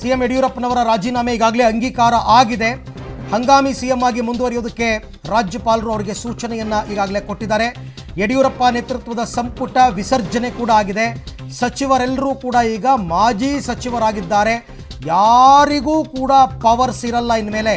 CM ಯಡಿಯೂರಪ್ಪನವರ ರಾಜೀನಾಮೆ ಈಗಾಗಲೇ ಅಂಗೀಕಾರ ಆಗಿದೆ. ಹಂಗಾಮಿ ಸಿಎಂ ಆಗಿ ಮುಂದುವರಿಯೋದಕ್ಕೆ ರಾಜ್ಯಪಾಲರು ಅವರಿಗೆ ಸೂಚನೆಯನ್ನು ಈಗಾಗಲೇ ಕೊಟ್ಟಿದ್ದಾರೆ. ಯಡಿಯೂರಪ್ಪ ನೇತೃತ್ವದ ಸಂಪುಟ ವಿಸರ್ಜನೆ ಕೂಡ ಆಗಿದೆ. ಸಚಿವರೆಲ್ಲರೂ ಕೂಡ ಈಗ ಮಾಜಿ ಸಚಿವರಾಗಿದ್ದಾರೆ. ಯಾರಿಗೂ ಕೂಡ ಪವರ್ಸ್ ಇರಲ್ಲ ಇನ್ಮೇಲೆ.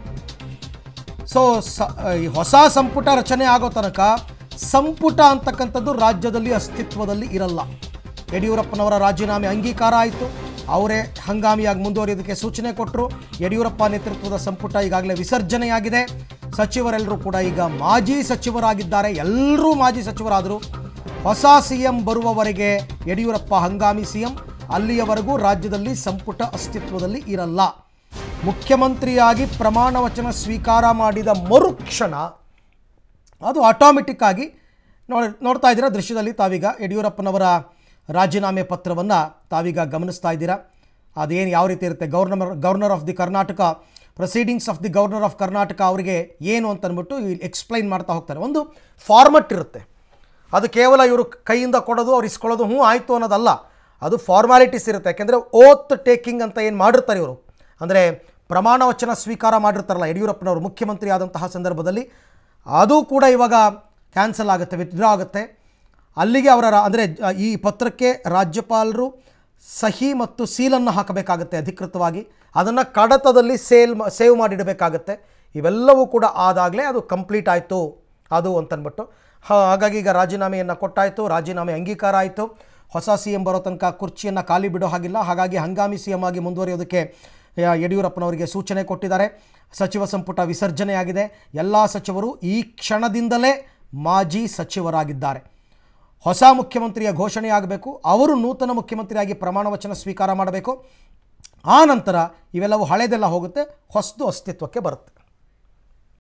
ಸೊ ಹೊಸ ಸಂಪುಟ ರಚನೆ ಆಗೋ ತನಕ ಸಂಪುಟ ಅಂತಕ್ಕಂಥದ್ದು ರಾಜ್ಯದಲ್ಲಿ ಅಸ್ತಿತ್ವದಲ್ಲಿ ಇರಲ್ಲ. ಯಡಿಯೂರಪ್ಪನವರ ರಾಜೀನಾಮೆ ಅಂಗೀಕಾರ ಆಯಿತು. ಅವರೇ ಹಂಗಾಮಿಯಾಗಿ ಮುಂದುವರಿಯೋದಕ್ಕೆ ಸೂಚನೆ ಕೊಟ್ಟರು. ಯಡಿಯೂರಪ್ಪ ನೇತೃತ್ವದ ಸಂಪುಟ ಈಗಾಗಲೇ ವಿಸರ್ಜನೆಯಾಗಿದೆ. ಸಚಿವರೆಲ್ಲರೂ ಕೂಡ ಈಗ ಮಾಜಿ ಸಚಿವರಾಗಿದ್ದಾರೆ. ಎಲ್ಲರೂ ಮಾಜಿ ಸಚಿವರಾದರು. ಹೊಸ ಸಿಎಂ ಬರುವವರೆಗೆ ಯಡಿಯೂರಪ್ಪ ಹಂಗಾಮಿ ಸಿಎಂ. ಅಲ್ಲಿಯವರೆಗೂ ರಾಜ್ಯದಲ್ಲಿ ಸಂಪುಟ ಅಸ್ತಿತ್ವದಲ್ಲಿ ಇರಲ್ಲ. ಮುಖ್ಯಮಂತ್ರಿಯಾಗಿ ಪ್ರಮಾಣ ವಚನ ಸ್ವೀಕಾರ ಮಾಡಿದ ಮರುಕ್ಷಣ ಅದು ಆಟೋಮೆಟಿಕ್ ಆಗಿ ನೋಡ್ತಾ ಇದ್ದೀರಾ ದೃಶ್ಯದಲ್ಲಿ ತಾವೀಗ ಯಡಿಯೂರಪ್ಪನವರ ರಾಜೀನಾಮೆ ಪತ್ರವನ್ನು ತಾವೀಗ ಗಮನಿಸ್ತಾ ಇದ್ದೀರಾ. ಅದೇನು ಯಾವ ರೀತಿ ಇರುತ್ತೆ, governor of the Karnataka, proceedings of the governor of Karnataka ಅವರಿಗೆ ಏನು ಅಂತಂದ್ಬಿಟ್ಟು ಎಕ್ಸ್ಪ್ಲೈನ್ ಮಾಡ್ತಾ ಹೋಗ್ತಾರೆ. ಒಂದು ಫಾರ್ಮೆಟ್ ಇರುತ್ತೆ. ಅದು ಕೇವಲ ಇವರು ಕೈಯಿಂದ ಕೊಡೋದು ಅವ್ರು ಇಸ್ಕೊಳ್ಳೋದು ಆಯಿತು ಅನ್ನೋದಲ್ಲ. ಅದು ಫಾರ್ಮ್ಯಾಲಿಟೀಸ್ ಇರುತ್ತೆ. ಯಾಕೆಂದರೆ ಓತ್ ಟೇಕಿಂಗ್ ಅಂತ ಏನು ಮಾಡಿರ್ತಾರೆ ಇವರು, ಅಂದರೆ ಪ್ರಮಾಣ ವಚನ ಸ್ವೀಕಾರ ಮಾಡಿರ್ತಾರಲ್ಲ ಯಡಿಯೂರಪ್ಪನವರು ಮುಖ್ಯಮಂತ್ರಿ ಆದಂತಹ ಸಂದರ್ಭದಲ್ಲಿ, ಅದು ಕೂಡ ಇವಾಗ ಕ್ಯಾನ್ಸಲ್ ಆಗುತ್ತೆ, ವಿತ್ಡ್ರಾ ಆಗುತ್ತೆ. ಅಲ್ಲಿಗೆ ಅವರ ಅಂದರೆ ಈ ಪತ್ರಕ್ಕೆ ರಾಜ್ಯಪಾಲರು ಸಹಿ ಮತ್ತು ಸೀಲನ್ನು ಹಾಕಬೇಕಾಗತ್ತೆ ಅಧಿಕೃತವಾಗಿ. ಅದನ್ನು ಕಡತದಲ್ಲಿ ಸೇವ್ ಮಾಡಿಡಬೇಕಾಗತ್ತೆ. ಇವೆಲ್ಲವೂ ಕೂಡ ಆದಾಗಲೇ ಅದು ಕಂಪ್ಲೀಟ್ ಆಯಿತು ಅದು ಅಂತಂದ್ಬಿಟ್ಟು. ಹಾಗಾಗಿ ಈಗ ರಾಜೀನಾಮೆಯನ್ನು ಕೊಟ್ಟಾಯಿತು, ರಾಜೀನಾಮೆ ಅಂಗೀಕಾರ ಆಯಿತು. ಹೊಸ ಸಿ ಎಂ ಬರೋ ತನಕ ಕುರ್ಚಿಯನ್ನು ಖಾಲಿ ಬಿಡೋ ಹಾಗಿಲ್ಲ. ಹಾಗಾಗಿ ಹಂಗಾಮಿ ಸಿ ಎಂ ಆಗಿ ಮುಂದುವರಿಯೋದಕ್ಕೆ ಯಡಿಯೂರಪ್ಪನವರಿಗೆ ಸೂಚನೆ ಕೊಟ್ಟಿದ್ದಾರೆ. ಸಚಿವ ಸಂಪುಟ ವಿಸರ್ಜನೆಯಾಗಿದೆ. ಎಲ್ಲ ಸಚಿವರು ಈ ಕ್ಷಣದಿಂದಲೇ ಮಾಜಿ ಸಚಿವರಾಗಿದ್ದಾರೆ. ಹೊಸ ಮುಖ್ಯಮಂತ್ರಿಯ ಘೋಷಣೆಯಾಗಬೇಕು. ಅವರು ನೂತನ ಮುಖ್ಯಮಂತ್ರಿಯಾಗಿ ಪ್ರಮಾಣ ವಚನ ಸ್ವೀಕಾರ ಮಾಡಬೇಕು. ಆ ನಂತರ ಇವೆಲ್ಲವೂ ಹಳೆದೆಲ್ಲ ಹೋಗುತ್ತೆ, ಹೊಸದು ಅಸ್ತಿತ್ವಕ್ಕೆ ಬರುತ್ತೆ.